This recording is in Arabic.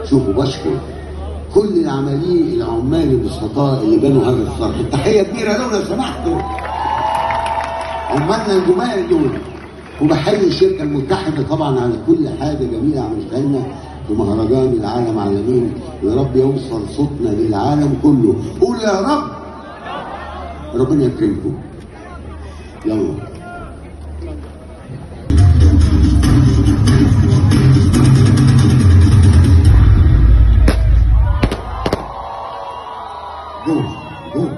شوفوا بشكر كل العمالين العمال البسطاء اللي بنوا هذا الصرح. تحيه كبيره لهم لو سمحتوا عمالنا الجمال دول. وبحيي الشركه المتحده طبعا على كل حاجه جميله عملتها لنا في مهرجان العالم عالمين، ويا رب يوصل صوتنا للعالم كله. قول يا رب. ربنا يكرمكم. يلا جو جو.